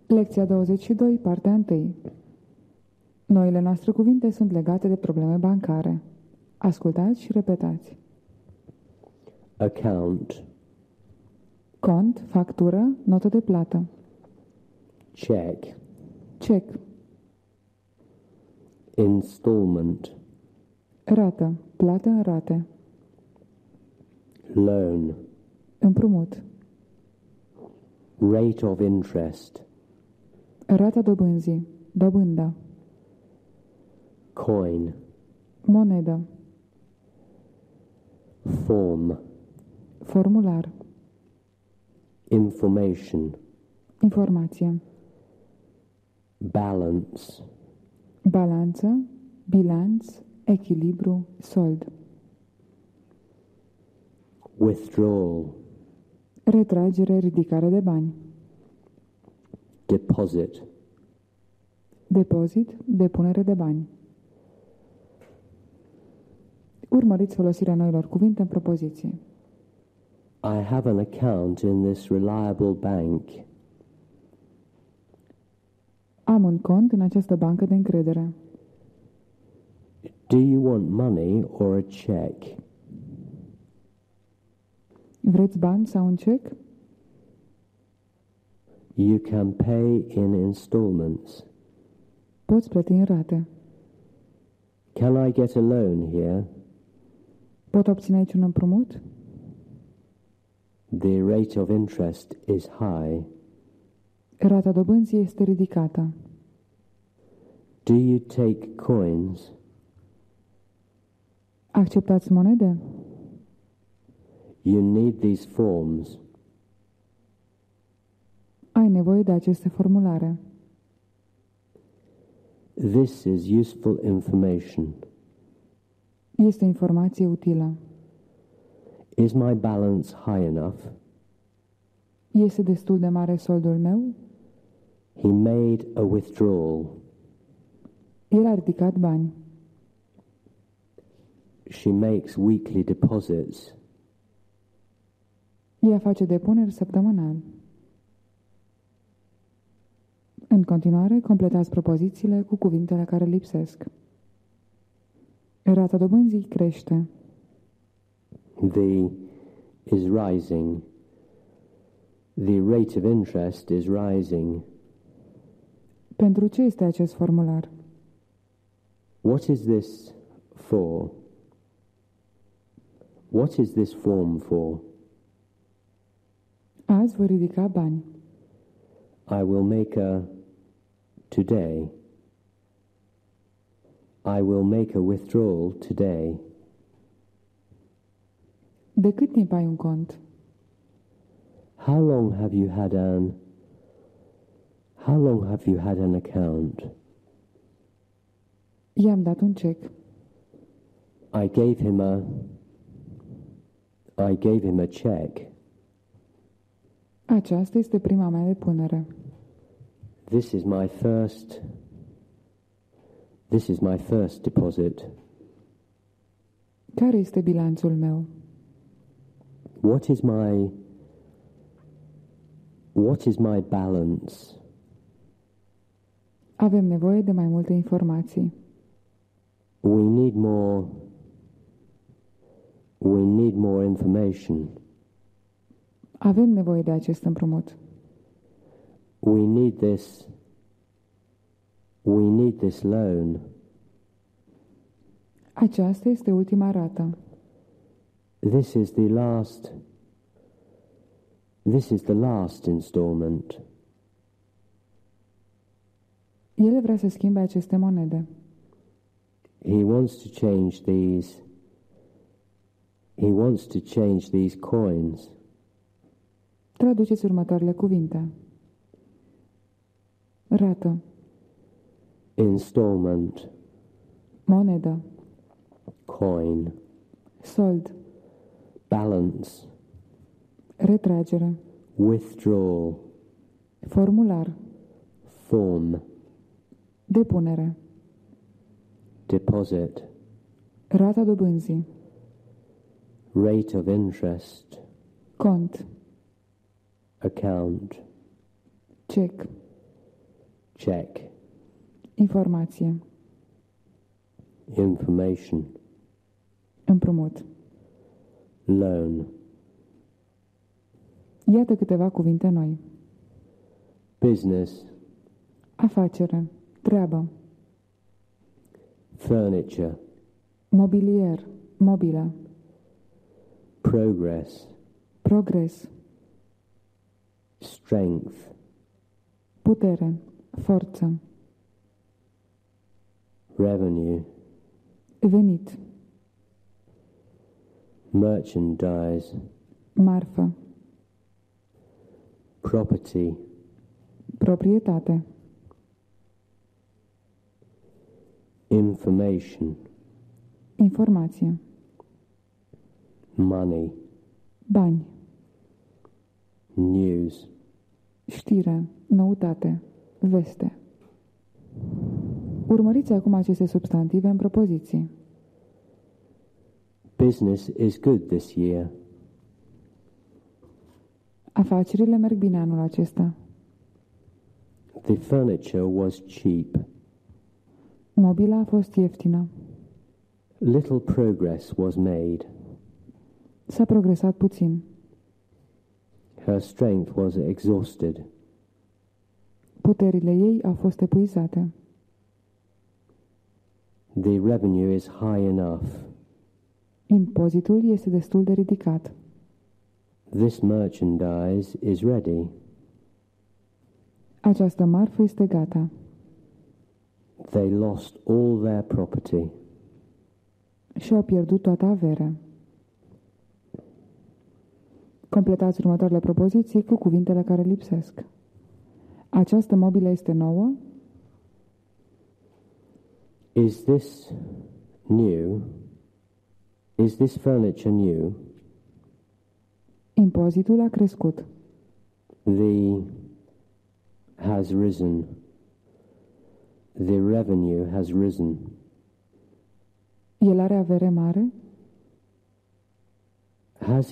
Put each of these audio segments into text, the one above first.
Lecția 22, partea 1. Noile noastre cuvinte sunt legate de probleme bancare. Ascultați și repetați. Account, Cont, factură, notă de plată. check, Cec, installment, rată, plată în rate. loan, Împrumut, rate of interest, rata dobânzii, dobândă. coin, Monedă, form, formular, information, informație. balance, Balanță, bilanț, echilibru, sold. withdrawal, Retragere, ridicare de bani. deposit, Depozit, depunere de bani. Urmăriți folosirea noilor cuvinte în propoziții. I have an account in this reliable bank. Am un cont în această bancă de încredere. Do you want money or a check? Vreți bani sau un cec? You can pay in installments. Poți plăti în rate. Can I get a loan here? Pot obține aici un împrumut? The rate of interest is high. Rata dobânzii este ridicată. Do you take coins? Acceptați monede? You need these forms. Ai nevoie de aceste formulare. This is useful information. Este informație utilă. Is my balance high enough? Este destul de mare soldul meu? He made a withdrawal. El a ridicat bani. She makes weekly deposits. Ea face depuneri săptămânal. În continuare, completați propozițiile cu cuvintele care lipsesc. Rata dobânzii crește. The is rising. The rate of interest is rising. Pentru ce este acest formular? What is this for? What is this form for? Azi voi ridica bani. I will make a today. I will make a withdrawal today. De cât timp ai un cont? How long have you had an account? I-am dat un cec. I gave him a check. Aceasta este prima mea depunere. This is my first deposit. Care este bilanțul meu? What is my balance? Avem nevoie de mai multe informații. We need more information. Avem nevoie de acest împrumut. We need this loan. Aceasta este ultima rată. This is the last installment. El vrea să schimbe aceste monede. He wants to change these coins. Traduceți următoarele cuvinte. Rată, Installment, monedă, coin, sold, balance, retragere, withdrawal, formular, form, depunere, deposit, rata dobânzii, rate of interest, cont, account, cec, check, informație, information, împrumut. loan, Iată câteva cuvinte noi. business, Afacere, treabă, furniture, mobilier, mobilă, progress, progres, strength, putere, forță, revenue, venit, merchandise, marfă, property, proprietate, information, informație, money, bani, news, știre, noutate, veste. Urmăriți acum aceste substantive în propoziții. business is good this year. Afacerile merg bine anul acesta. The furniture was cheap. Mobila a fost ieftină. Little progress was made. S-a progresat puțin. Her strength was exhausted. Puterile ei au fost epuizate. The revenue is high enough. Impozitul este destul de ridicat. This merchandise is ready. Această marfă este gata. They lost all their property. Și-au pierdut toată averea. Completați următoarele propoziții cu cuvintele care lipsesc. Această mobilă este nouă? Is this new? Is this furniture new? Impozitul a crescut. The has risen. The revenue has risen. El are avere mare? Has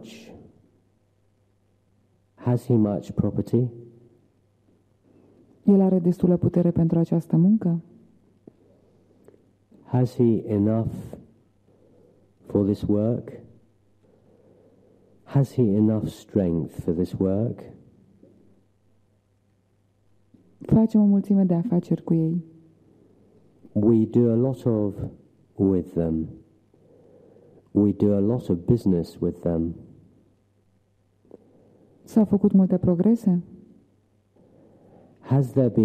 he much property? El are destulă putere pentru această muncă? Has he enough for this work? Has he enough strength for this work? Facem o mulțime de afaceri cu ei. We do a lot with them. We do a lot of business with them. S-au făcut multe progrese? Has there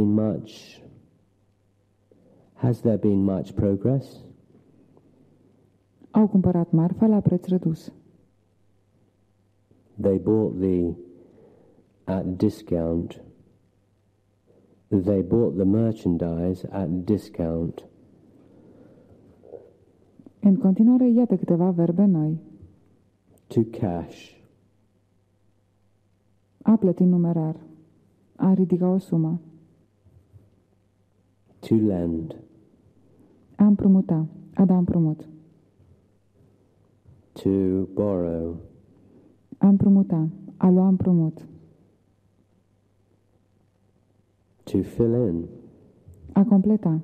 been much progress? Au cumpărat marfa la preț redus. They bought at discount. They bought the merchandise at discount. În continuare, iată câteva verbe noi. To cash. A plăti numerar. A ridica o sumă. To lend. A împrumuta. A da împrumut. To borrow. A împrumuta. A lua împrumut. To fill in. A completa.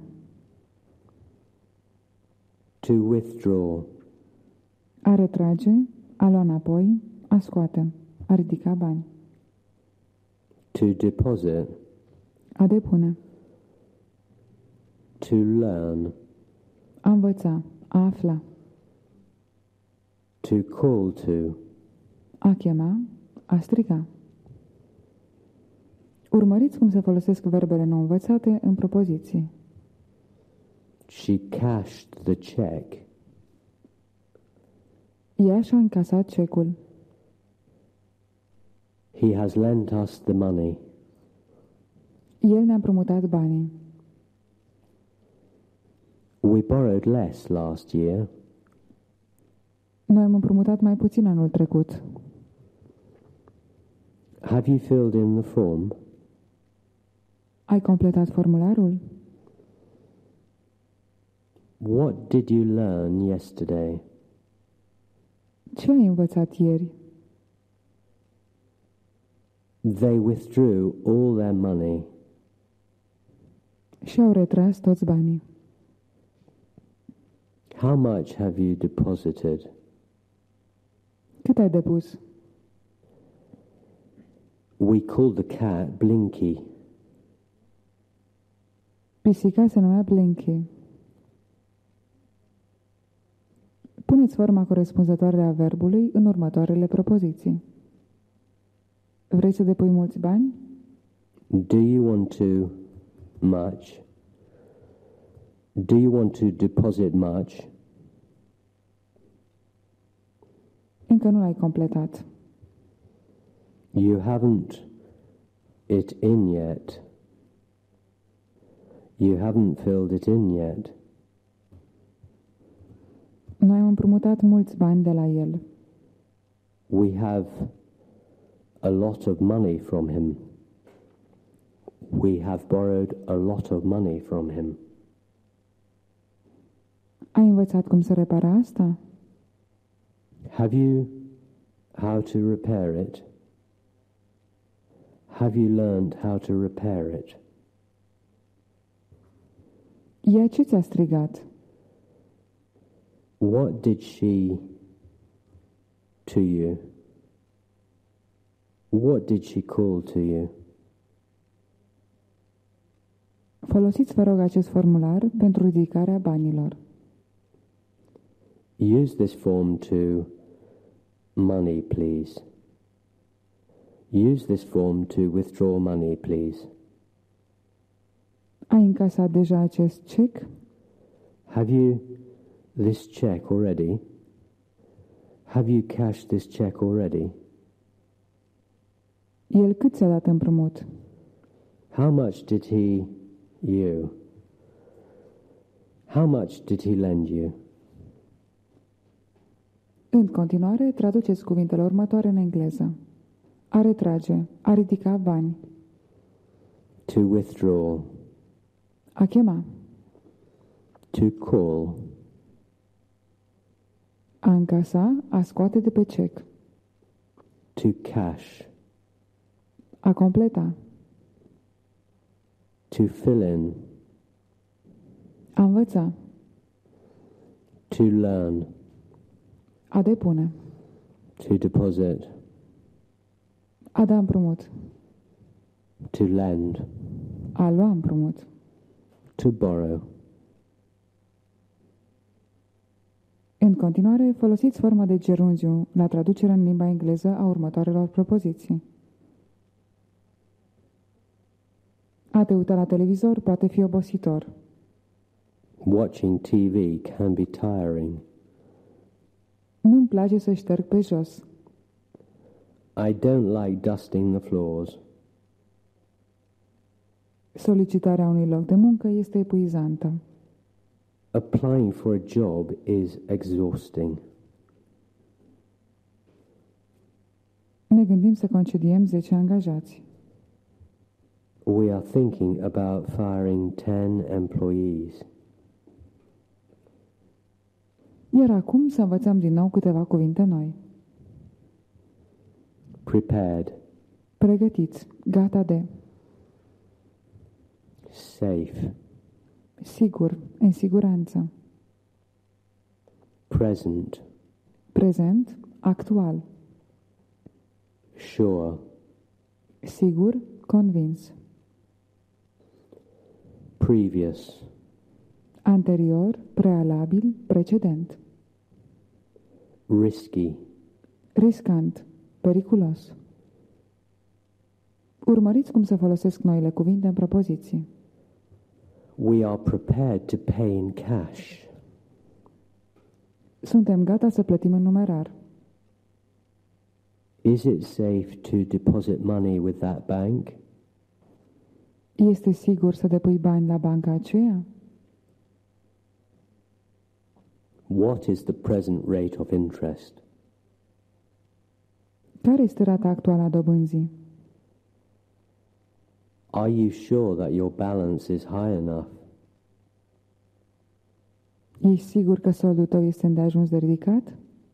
To withdraw. A retrage. A lua înapoi. A scoate. A ridica bani. To deposit. A depune. To learn. A învăța. A afla. To call to. A chema. A striga. Urmăriți cum se folosesc verbele nou învățate în propoziții. She cashed the check. Ea și-a încasat cecul. He has lent us the money. El ne-a împrumutat banii. We borrowed less last year. Noi am împrumutat mai puțin anul trecut. Have you filled in the form? Ai completat formularul? What did you learn yesterday? Ce ai învățat ieri? They withdrew all their money. Și-au retras toți banii. How much have you deposited? Cât ai depus? We called the cat Blinky. Pisica se numea Blinky. Puneți forma corespunzătoare a verbului în următoarele propoziții. Vrei să depui mulți bani? Do you want to much? Do you want to deposit much? Încă nu l-ai completat. You haven't it in yet. You haven't filled it in yet. Noi am împrumutat mulți bani de la el. We have a lot of money from him. We have borrowed a lot of money from him. Ai învățat cum să repara asta? Have you how to repair it? Have you learned how to repair it? Ea ce ți-a strigat? What did she to you? What did she call to you? Folosiți, vă rog, acest formular pentru ridicarea banilor. Use this form to money, please. Use this form to withdraw money, please. Ai încasat deja acest cec? Have you this check already? Have you cashed this check already? El cât ți-a dat împrumut? How much did he you? How much did he lend you? În continuare, traduceți cuvintele următoare în engleză. A retrage, a ridica bani, To withdraw. a chema, To call. a încasa, a scoate de pe cec, To cash. a completa, To fill in. a învăța, To learn. a depune, To deposit. a da împrumut, To lend. a lua împrumut. To borrow. În continuare, folosiți forma de gerundiu la traducerea în limba engleză a următoarelor propoziții. A te uita la televizor poate fi obositor. Watching TV can be tiring. Nu-mi place să șterg pe jos. I don't like dusting the floors. Solicitarea unui loc de muncă este epuizantă. Applying for a job is exhausting. Ne gândim să concediem 10 angajați. We are thinking about firing 10 employees. Iar acum să învățăm din nou câteva cuvinte noi. Prepared. Pregătiți, gata de, Safe. sigur, în siguranță, Present. prezent, actual, Sure. sigur, convins, Previous. anterior, prealabil, precedent, Risky. riscant, periculos. Urmăriți cum se folosesc noile cuvinte în propoziții. We are prepared to pay in cash. Suntem gata să plătim în numerar. Is it safe to deposit money with that bank? Este sigur să depui bani la banca aceea? What is the present rate of interest? Care este rata actuală a dobânzii? Are you sure that your balance is high enough? Ești sigur că soldul tău este îndeajuns de ridicat?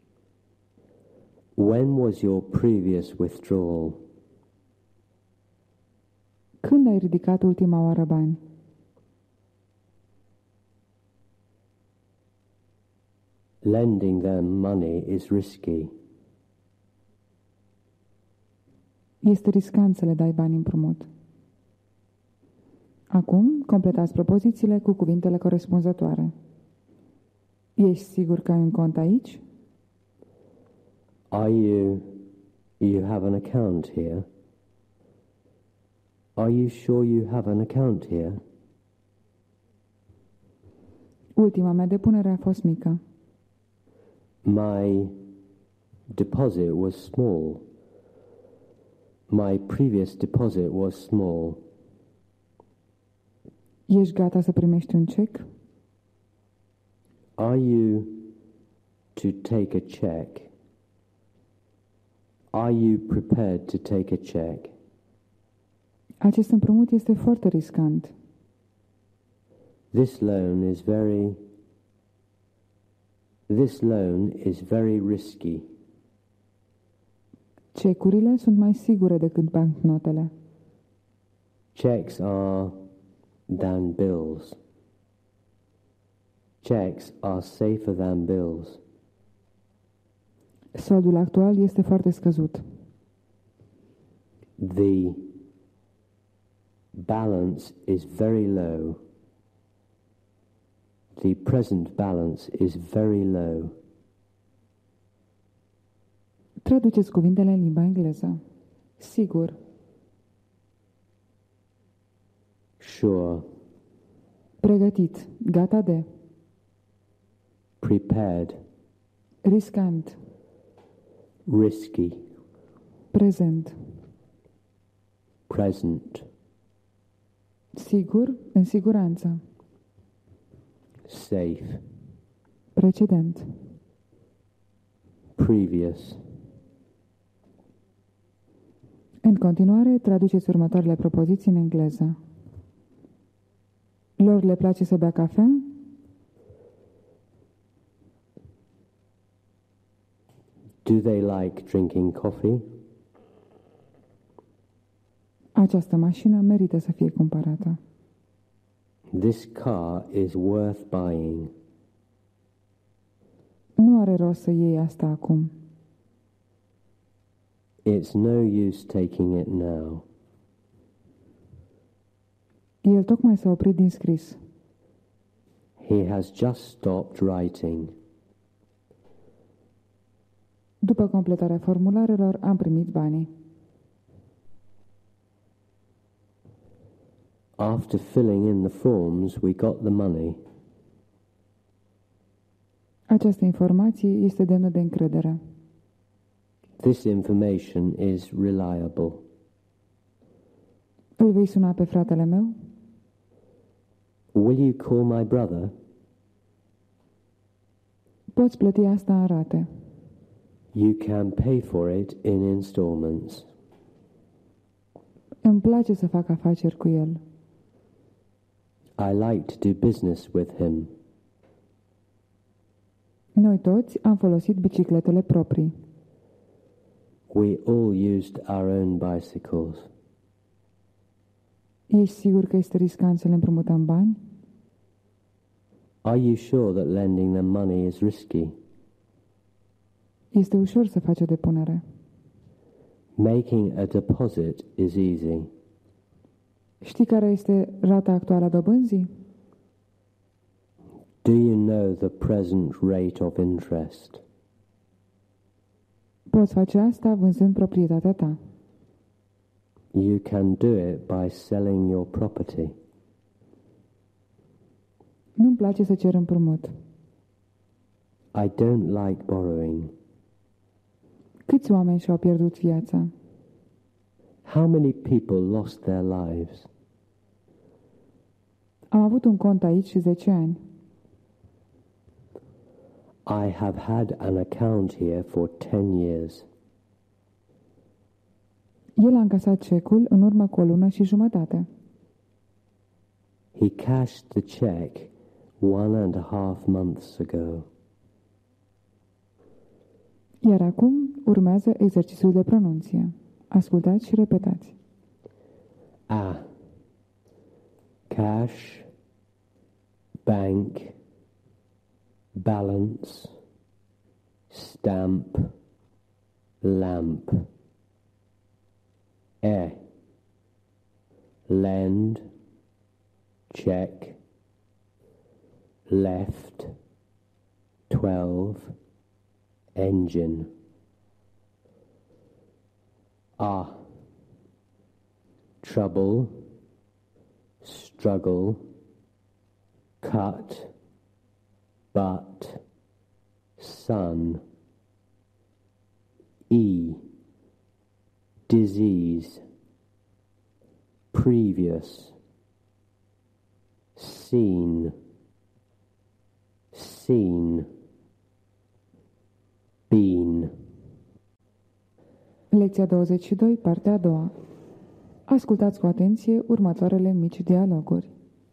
When was your previous withdrawal? Când ai ridicat ultima oară bani? Lending them money is risky. Este riscant să le dai bani împrumut. Acum, completați propozițiile cu cuvintele corespunzătoare. Ești sigur că ai un cont aici? You have an account here? Are you sure you have an account here? Ultima mea depunere a fost mică. My deposit was small. My previous deposit was small. Ești gata să primești un cec? Are you to take a check? Are you prepared to take a check? Acest împrumut este foarte riscant. This loan is very risky. Cecurile sunt mai sigure decât bancnotele. Checks are than bills. Checks are safer than bills. Soldul actual este foarte scăzut. The balance is very low. The present balance is very low. Traduceți cuvintele în limba engleză. Sigur, Sure. pregătit, gata de, Prepared. riscant, Risky. prezent, Present. sigur, în siguranță, Safe. precedent. Previous. În continuare, traduceți următoarele propoziții în engleză. Lor le place să bea cafea? Do they like drinking coffee? Această mașină merită să fie cumpărată. This car is worth buying. Nu are rost să iei asta acum. It's no use taking it now. El tocmai s-a oprit din scris. He has just stopped writing. După completarea formularelor, am primit banii. After filling in the forms, we got the money. Această informație este demnă de încredere. This information is reliable. Îl vei suna pe fratele meu? Will you call my brother? Poți plăti asta în rate. You can pay for it in installments. Îmi place să fac afaceri cu el. I like to do business with him. Noi toți am folosit bicicletele proprii. We all used our own bicycles. Ești sigur că este riscant să le împrumutăm bani? Are you sure that lending them money is risky? Este ușor să faci o depunere. Making a deposit is easy. Știi care este rata actuală a dobânzii? Do you know the present rate of interest? Poți face asta vânzând proprietatea ta. You can do it by selling your property. Nu-mi place să cer împrumut. I don't like borrowing. Câți oameni și-au pierdut viața? How many people lost their lives? Am avut un cont aici 10 ani. I have had an account here for 10 years. El a încasat cecul în urmă cu o lună și jumătate. He cashed the check 1.5 months ago. Iar acum urmează exercițiul de pronunție. Ascultați și repetați. Cash, bank, balance, stamp, lamp. Lend, check, left, 12, engine. Trouble, struggle, cut, but, sun. Disease, previous, seen, been. Lecția 22, partea a doua. Ascultați cu atenție următoarele mici dialoguri.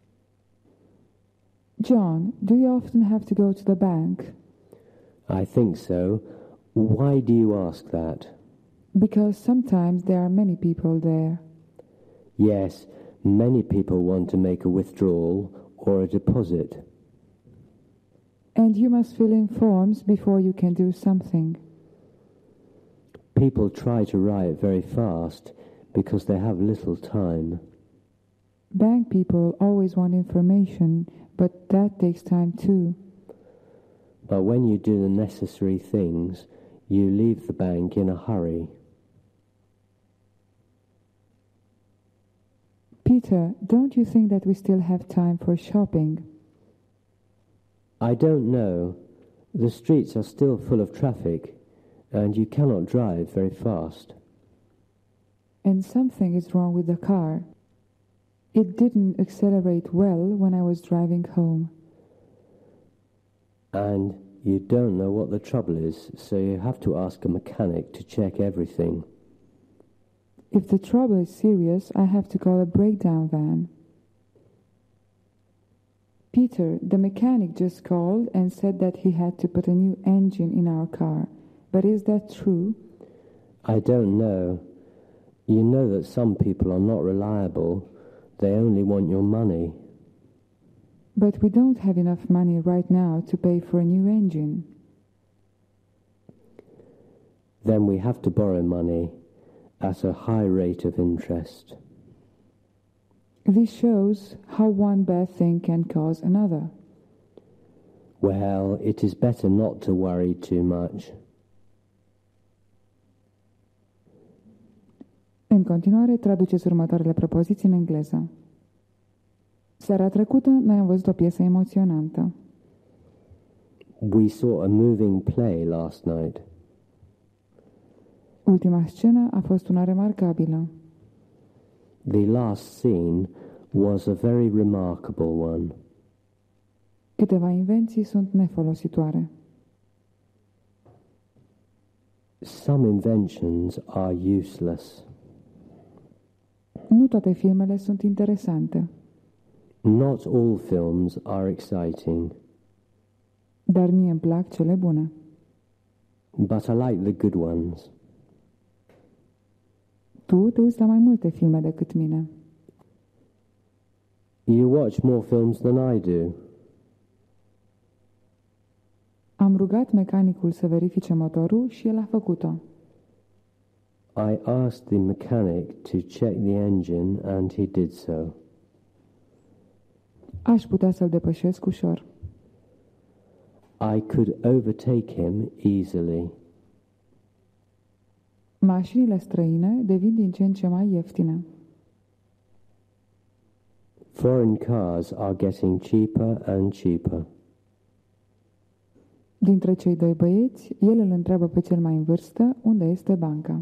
John, do you often have to go to the bank? I think so. Why do you ask that? Because sometimes there are many people there. Yes, many people want to make a withdrawal or a deposit. And you must fill in forms before you can do something. People try to write very fast because they have little time. Bank people always want information, but that takes time too. But when you do the necessary things, you leave the bank in a hurry. Peter, don't you think that we still have time for shopping? I don't know. The streets are still full of traffic, and you cannot drive very fast. And something is wrong with the car. It didn't accelerate well when I was driving home. And you don't know what the trouble is, so you have to ask a mechanic to check everything. If the trouble is serious, I have to call a breakdown van. Peter, the mechanic just called and said that he had to put a new engine in our car. But is that true? I don't know. You know that some people are not reliable. They only want your money. But we don't have enough money right now to pay for a new engine. Then we have to borrow money at a high rate of interest. This shows how one bad thing can cause another. Well, it is better not to worry too much. În continuare, traduceți următoarele propoziții în engleză. Seara trecută, noi am văzut o piesă emoționantă. We saw a moving play last night. Ultima scenă a fost una remarcabilă. The last scene was a very remarkable one. Câteva invenții sunt nefolositoare. Some inventions are useless. Nu toate filmele sunt interesante. Not all films are exciting. Dar mie îmi plac cele bune. But I like the good ones. Tu te uiți la mai multe filme decât mine. You watch more films than I do. Am rugat mecanicul să verifice motorul și el a făcut-o. I asked the mechanic to check the engine and he did so. Aș putea să-l depășesc ușor. I could overtake him easily. Mașinile străine devin din ce în ce mai ieftine. Foreign cars are getting cheaper and cheaper. Dintre cei doi băieți, el îl întreabă pe cel mai în vârstă unde este banca.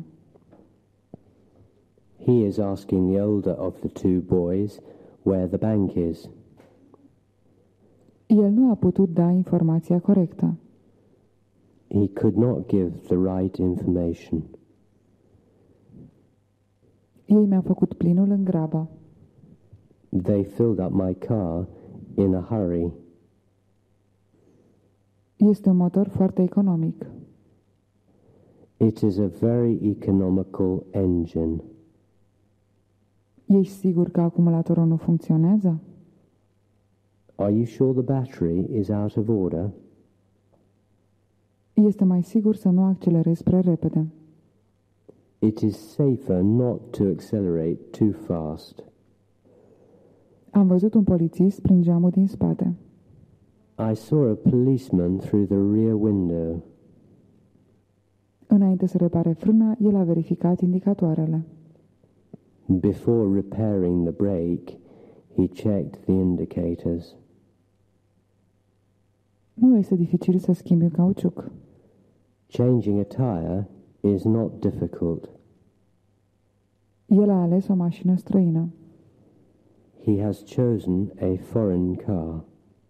He is asking the older of the two boys where the bank is. El nu a putut da informația corectă. He could not give the right information. Ei mi-au făcut plinul în grabă. They filled up my car in a hurry. Este un motor foarte economic. It is a very economical engine. Ești sigur că acumulatorul nu funcționează? Are you sure the battery is out of order? Este mai sigur să nu accelerezi prea repede. It is safer not to accelerate too fast. Am văzut un polițist prin geamul din spate. I saw a policeman through the rear window. Înainte să repare frâna, el a verificat indicatoarele. Before repairing the brake, he checked the indicators. Nu este dificil să schimbi un cauciuc. Changing a tire is not difficult. El a ales o mașină străină. He has chosen a foreign car.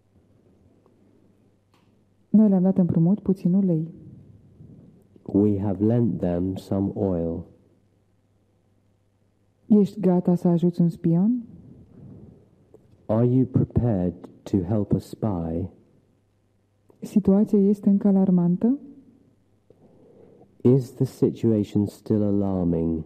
Noi le-am dat împrumut puțin ulei. We have lent them some oil. Ești gata să ajuți un spion? Are you prepared to help a spy? Situația este încă alarmantă? Is the situation still alarming?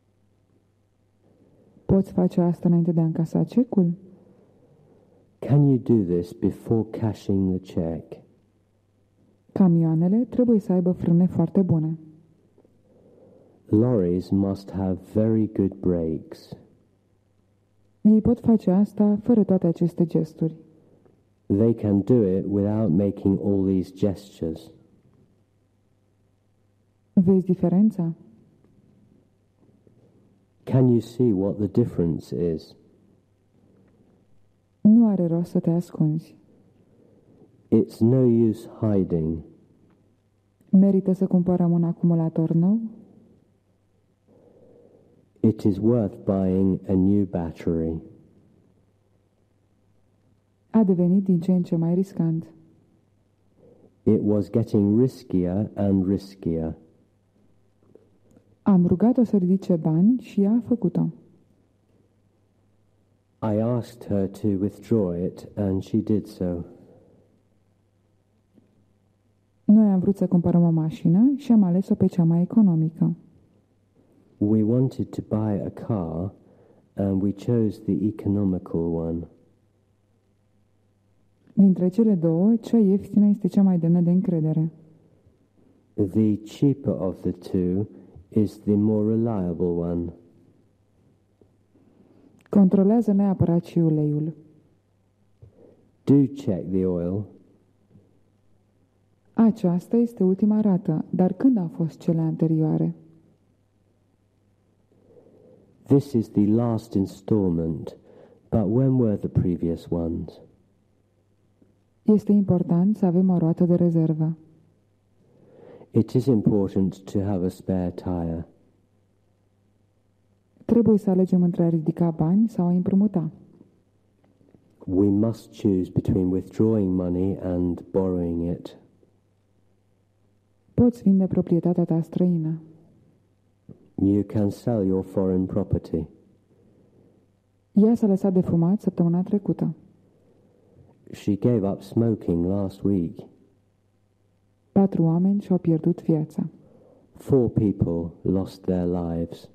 Poți face asta înainte de a încasa cecul? Can you do this before cashing the check? Camioanele trebuie să aibă frâne foarte bune. Lorries must have very good brakes. Ei pot face asta fără toate aceste gesturi. They can do it without making all these gestures. Vezi diferența? Can you see what the difference is? Nu are rost să te ascunzi. It's no use hiding. Merită să cumpărăm un acumulator nou? It is worth buying a new battery. A devenit din ce în ce mai riscant. It was getting riskier and riskier. Am rugat-o să ridice bani și ea a făcut-o. I asked her to withdraw it and she did so. Noi am vrut să cumpărăm o mașină și am ales-o pe cea mai economică. We wanted to buy a car and we chose the economical one. Dintre cele două, cea ieftină este cea mai demnă de încredere. The cheaper of the two is the more reliable one. Controlează neapărat și uleiul. Do check the oil. Aceasta este ultima rată, dar când au fost cele anterioare? This is the last installment, but when were the previous ones? Este important să avem o roată de rezervă. It is important to have a spare tire. Trebuie să alegem între a ridica bani sau a împrumuta. We must choose between withdrawing money and borrowing it. Poți vinde proprietatea ta străină. You can sell your foreign property. Ea s-a lăsat de fumat săptămâna trecută. She gave up smoking last week. 4 oameni și-au pierdut viața. 4 people lost their lives.